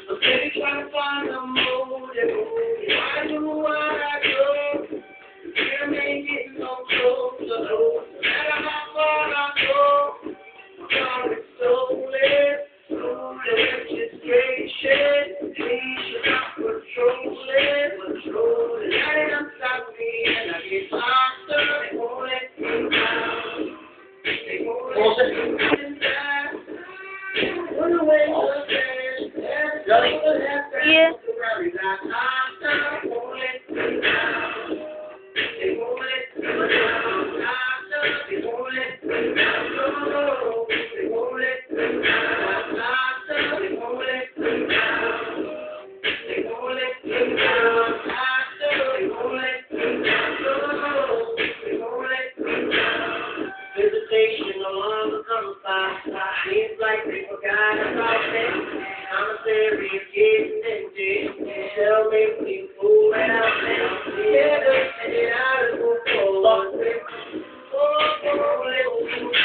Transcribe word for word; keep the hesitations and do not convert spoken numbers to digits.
They try to find a motive. Why do I go? Still ain't getting no closer. No matter how far I go, God is stolen. Registration, please should not control it. Control it. Let them stop me and I get faster. They won't let me down. They won't let me down. Run away to the Yeah. Visitation no longer comes by. Seems like they forgot about that. Commissary is getting empty. Shall make me fool out now. Yeah, they say I will go forward. Oh, oh, let's